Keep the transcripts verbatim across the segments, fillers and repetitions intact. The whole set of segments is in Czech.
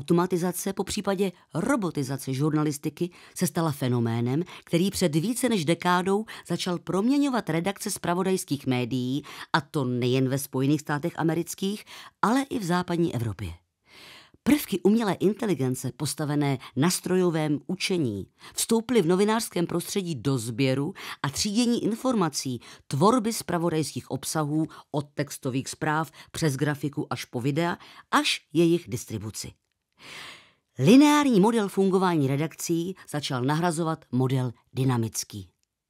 Automatizace, popřípadě robotizace žurnalistiky se stala fenoménem, který před více než dekádou začal proměňovat redakce zpravodajských médií, a to nejen ve Spojených státech amerických, ale i v západní Evropě. Prvky umělé inteligence postavené na strojovém učení vstoupily v novinářském prostředí do sběru a třídění informací, tvorby zpravodajských obsahů od textových zpráv přes grafiku až po videa, až jejich distribuci. Lineární model fungování redakcí začal nahrazovat model dynamický.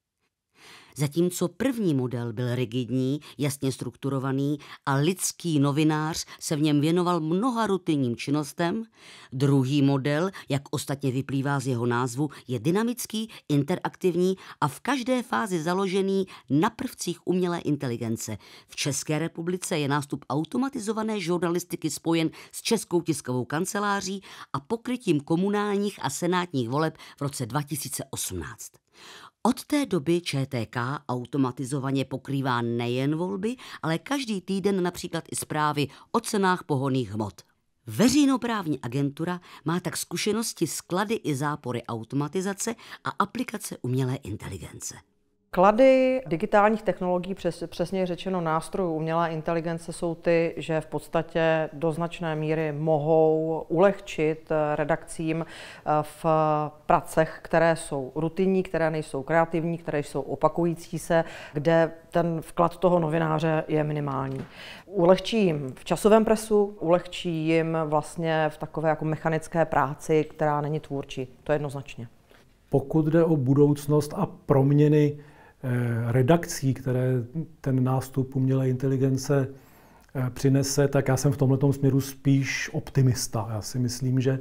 Zatímco první model byl rigidní, jasně strukturovaný a lidský novinář se v něm věnoval mnoha rutinním činnostem, druhý model, jak ostatně vyplývá z jeho názvu, je dynamický, interaktivní a v každé fázi založený na prvcích umělé inteligence. V České republice je nástup automatizované žurnalistiky spojen s Českou tiskovou kanceláří a pokrytím komunálních a senátních voleb v roce dva tisíce osmnáct. Od té doby Č T K automatizovaně pokrývá nejen volby, ale každý týden například i zprávy o cenách pohonných hmot. Veřejnoprávní agentura má tak zkušenosti s klady i zápory automatizace a aplikace umělé inteligence. Klady digitálních technologií, přes, přesně řečeno nástrojů umělé inteligence, jsou ty, že v podstatě do značné míry mohou ulehčit redakcím v pracech, které jsou rutinní, které nejsou kreativní, které jsou opakující se, kde ten vklad toho novináře je minimální. Ulehčí jim v časovém presu, ulehčí jim vlastně v takové jako mechanické práci, která není tvůrčí. To je jednoznačně. Pokud jde o budoucnost a proměny redakcí, které ten nástup umělé inteligence přinese, tak já jsem v tomhletom směru spíš optimista. Já si myslím, že,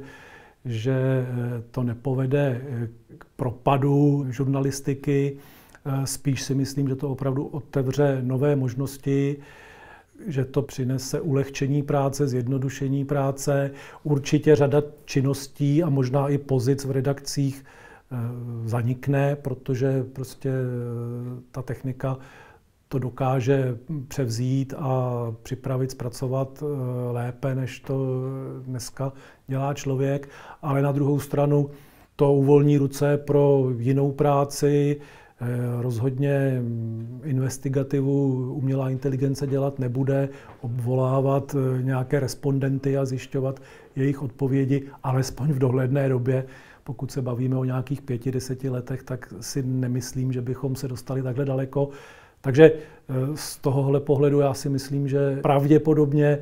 že to nepovede k propadu žurnalistiky, spíš si myslím, že to opravdu otevře nové možnosti, že to přinese ulehčení práce, zjednodušení práce, určitě řada činností a možná i pozic v redakcích zanikne, protože prostě ta technika to dokáže převzít a připravit, zpracovat lépe, než to dneska dělá člověk. Ale na druhou stranu to uvolní ruce pro jinou práci. Rozhodně investigativu umělá inteligence dělat nebude, obvolávat nějaké respondenty a zjišťovat jejich odpovědi, alespoň v dohledné době. Pokud se bavíme o nějakých pěti, deseti letech, tak si nemyslím, že bychom se dostali takhle daleko. Takže z tohohle pohledu já si myslím, že pravděpodobně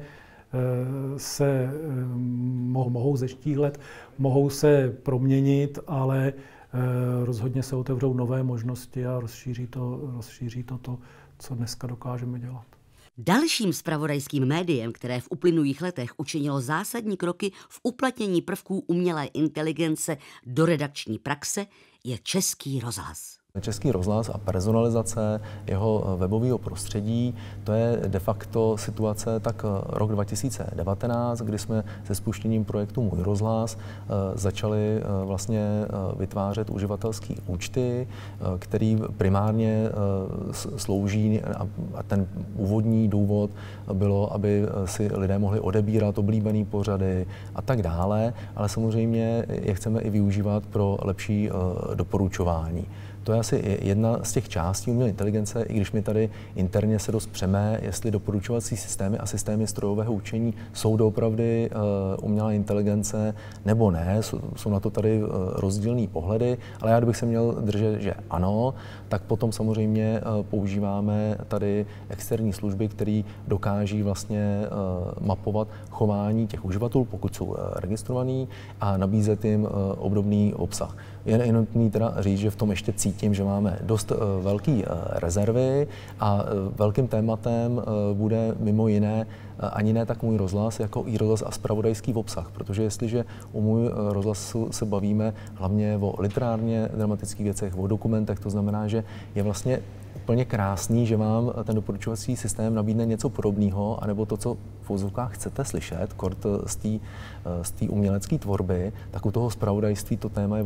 se mohou zeštíhlet, mohou se proměnit, ale rozhodně se otevřou nové možnosti a rozšíří to, rozšíří to, to, co dneska dokážeme dělat. Dalším zpravodajským médiem, které v uplynulých letech učinilo zásadní kroky v uplatnění prvků umělé inteligence do redakční praxe, je Český rozhlas. Český rozhlas a personalizace jeho webového prostředí, to je de facto situace tak rok dva tisíce devatenáct, kdy jsme se spuštěním projektu Můj rozhlas začali vlastně vytvářet uživatelské účty, který primárně slouží, a ten úvodní důvod bylo, aby si lidé mohli odebírat oblíbené pořady a tak dále, ale samozřejmě je chceme i využívat pro lepší doporučování. To je asi jedna z těch částí umělé inteligence, i když mi tady interně se dost přeme, jestli doporučovací systémy a systémy strojového učení jsou doopravdy uh, umělá inteligence nebo ne. Jsou na to tady uh, rozdílné pohledy, ale já kdybych se měl držet, že ano, tak potom samozřejmě uh, používáme tady externí služby, které dokáží vlastně uh, mapovat chování těch uživatelů, pokud jsou uh, registrovaní, a nabízet jim uh, obdobný obsah. Je nutné teda říct, že v tom ještě cítím, že máme dost uh, velké uh, rezervy a uh, velkým tématem uh, bude mimo jiné uh, ani ne tak Můj rozhlas, jako i rozhlas a zpravodajský obsah, protože jestliže u Můj uh, rozhlasu se bavíme hlavně o literárně dramatických věcech, o dokumentech, to znamená, že je vlastně úplně krásný, že vám ten doporučovací systém nabídne něco podobného, anebo to, co v uvozovkách chcete slyšet, kort z té z té umělecké tvorby, tak u toho zpravodajství to téma je o hodně složitější.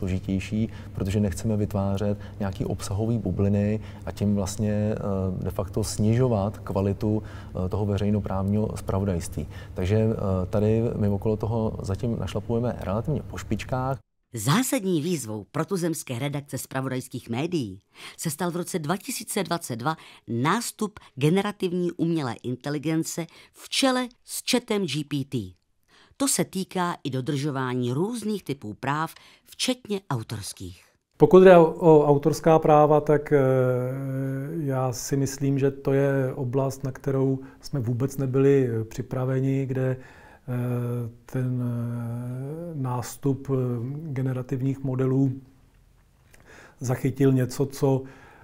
složitější, protože nechceme vytvářet nějaký obsahový bubliny a tím vlastně de facto snižovat kvalitu toho veřejnoprávního zpravodajství. Takže tady my okolo toho zatím našlapujeme relativně po špičkách. Zásadní výzvou pro tuzemské redakce zpravodajských médií se stal v roce dva tisíce dvacet dva nástup generativní umělé inteligence v čele s chatem G P T. To se týká i dodržování různých typů práv, včetně autorských. Pokud jde o autorská práva, tak já si myslím, že to je oblast, na kterou jsme vůbec nebyli připraveni, kde ten nástup generativních modelů zachytil něco, co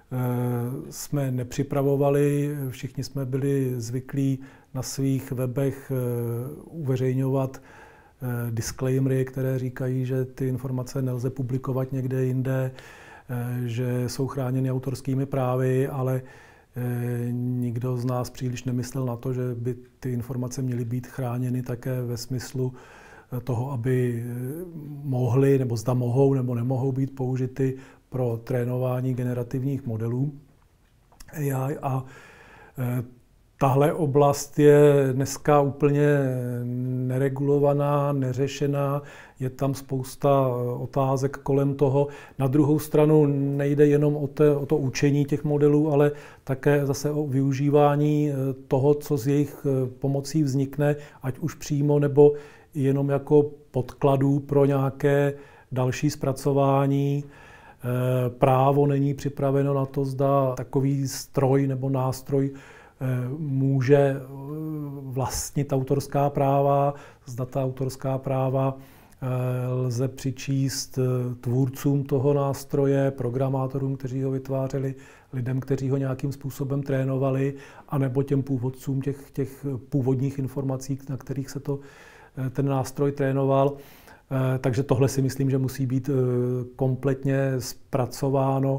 jsme nepřipravovali. Všichni jsme byli zvyklí na svých webech uveřejňovat disclaimery, které říkají, že ty informace nelze publikovat někde jinde, že jsou chráněny autorskými právy, ale nikdo z nás příliš nemyslel na to, že by ty informace měly být chráněny také ve smyslu toho, aby mohly, nebo zda mohou, nebo nemohou být použity pro trénování generativních modelů A I. A tahle oblast je dneska úplně neregulovaná, neřešená, je tam spousta otázek kolem toho. Na druhou stranu nejde jenom o, te, o to učení těch modelů, ale také zase o využívání toho, co z jejich pomocí vznikne, ať už přímo nebo jenom jako podkladů pro nějaké další zpracování. Právo není připraveno na to, zda takový stroj nebo nástroj může vlastnit autorská práva, zda ta autorská práva lze přičíst tvůrcům toho nástroje, programátorům, kteří ho vytvářeli, lidem, kteří ho nějakým způsobem trénovali, anebo těm původcům těch, těch původních informací, na kterých se to, ten nástroj trénoval. Takže tohle si myslím, že musí být kompletně zpracováno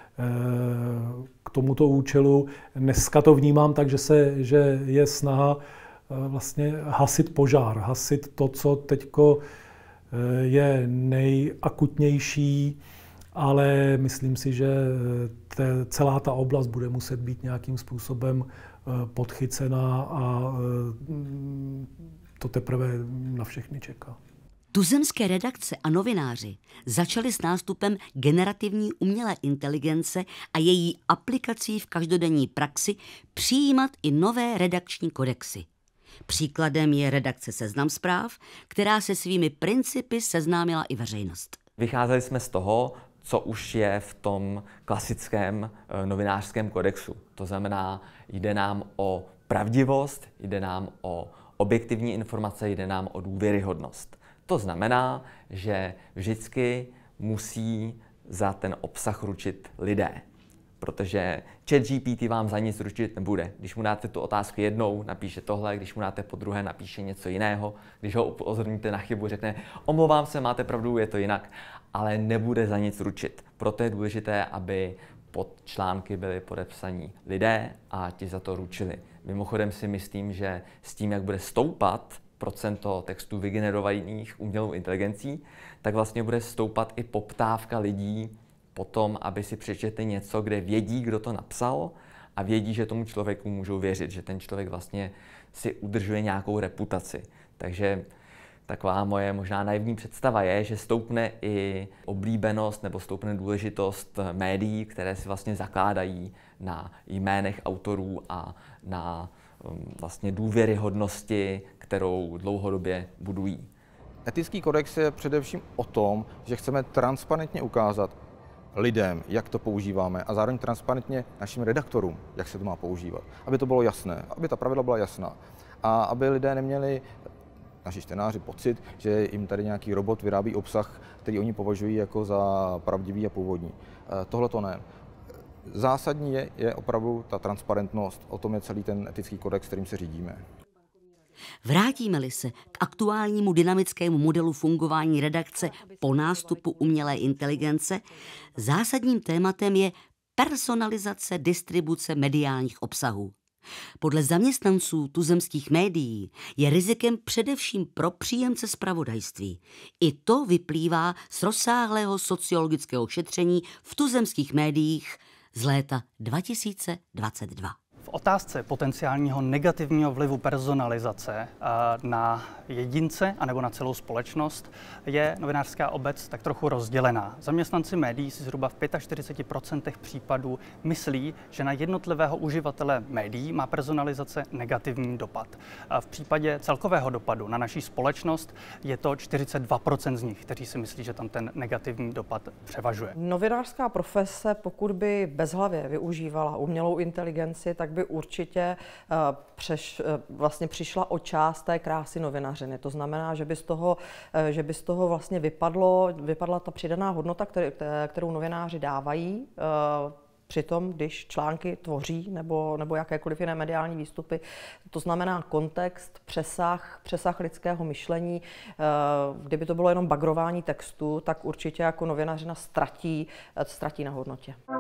k tomuto účelu. Dneska to vnímám tak, že, se, že je snaha vlastně hasit požár, hasit to, co teďko je nejakutnější, ale myslím si, že te, celá ta oblast bude muset být nějakým způsobem podchycená a to teprve na všechny čeká. Tuzemské redakce a novináři začali s nástupem generativní umělé inteligence a její aplikací v každodenní praxi přijímat i nové redakční kodexy. Příkladem je redakce Seznam Zpráv, která se svými principy seznámila i veřejnost. Vycházeli jsme z toho, co už je v tom klasickém novinářském kodexu. To znamená, jde nám o pravdivost, jde nám o objektivní informace, jde nám o důvěryhodnost. To znamená, že vždycky musí za ten obsah ručit lidé, protože ChatGPT vám za nic ručit nebude. Když mu dáte tu otázku jednou, napíše tohle, když mu dáte po druhé, napíše něco jiného, když ho upozorníte na chybu, řekne omlouvám se, máte pravdu, je to jinak, ale nebude za nic ručit. Proto je důležité, aby pod články byli podepsaní lidé a ti za to ručili. Mimochodem si myslím, že s tím, jak bude stoupat procento textů vygenerovaných umělou inteligencí, tak vlastně bude stoupat i poptávka lidí po tom, aby si přečetli něco, kde vědí, kdo to napsal a vědí, že tomu člověku můžou věřit, že ten člověk vlastně si udržuje nějakou reputaci. Takže taková moje možná naivní představa je, že stoupne i oblíbenost nebo stoupne důležitost médií, které si vlastně zakládají na jménech autorů a na vlastně důvěryhodnosti, kterou dlouhodobě budují. Etický kodex je především o tom, že chceme transparentně ukázat lidem, jak to používáme a zároveň transparentně našim redaktorům, jak se to má používat. Aby to bylo jasné, aby ta pravidla byla jasná a aby lidé neměli, naši čtenáři, pocit, že jim tady nějaký robot vyrábí obsah, který oni považují jako za pravdivý a původní. Tohle to ne. Zásadní je, je opravdu ta transparentnost, o tom je celý ten etický kodex, kterým se řídíme. Vrátíme-li se k aktuálnímu dynamickému modelu fungování redakce po nástupu umělé inteligence, zásadním tématem je personalizace distribuce mediálních obsahů. Podle zaměstnanců tuzemských médií je rizikem především pro příjemce zpravodajství. I to vyplývá z rozsáhlého sociologického šetření v tuzemských médiích z léta dva tisíce dvacet dva. V otázce potenciálního negativního vlivu personalizace na jedince anebo na celou společnost je novinářská obec tak trochu rozdělená. Zaměstnanci médií si zhruba v čtyřiceti pěti procentech případů myslí, že na jednotlivého uživatele médií má personalizace negativní dopad. V případě celkového dopadu na naší společnost je to čtyřicet dva procent z nich, kteří si myslí, že tam ten negativní dopad převažuje. Novinářská profese, pokud by bezhlavě využívala umělou inteligenci, tak by určitě uh, přeš, uh, vlastně přišla o část té krásy novinařiny. To znamená, že by z toho, uh, že by z toho vlastně vypadlo, vypadla ta přidaná hodnota, který, kterou novináři dávají. Uh, Přitom, když články tvoří nebo, nebo jakékoliv jiné mediální výstupy, to znamená kontext, přesah, přesah lidského myšlení. Kdyby to bylo jenom bagrování textu, tak určitě jako novinařina ztratí, ztratí na hodnotě.